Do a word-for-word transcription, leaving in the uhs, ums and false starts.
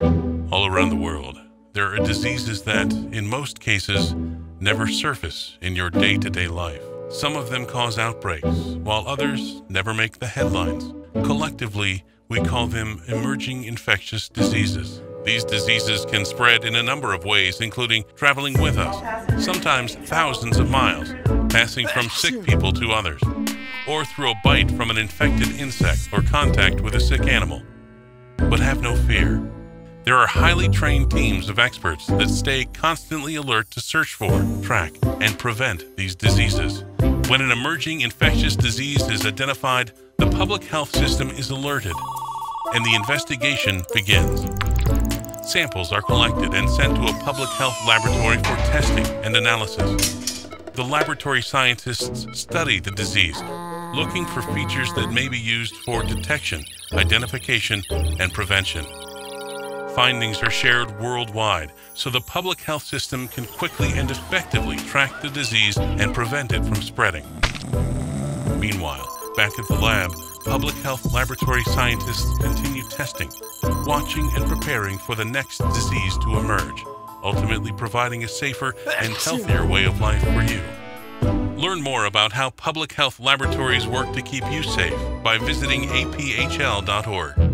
All around the world, there are diseases that, in most cases, never surface in your day-to-day life. Some of them cause outbreaks, while others never make the headlines. Collectively, we call them emerging infectious diseases. These diseases can spread in a number of ways, including traveling with us, sometimes thousands of miles, passing from sick people to others, or through a bite from an infected insect or contact with a sick animal. But have no fear. There are highly trained teams of experts that stay constantly alert to search for, track, and prevent these diseases. When an emerging infectious disease is identified, the public health system is alerted, and the investigation begins. Samples are collected and sent to a public health laboratory for testing and analysis. The laboratory scientists study the disease, looking for features that may be used for detection, identification, and prevention. Findings are shared worldwide, so the public health system can quickly and effectively track the disease and prevent it from spreading. Meanwhile, back at the lab, public health laboratory scientists continue testing, watching and preparing for the next disease to emerge, ultimately providing a safer and healthier way of life for you. Learn more about how public health laboratories work to keep you safe by visiting A P H L dot org.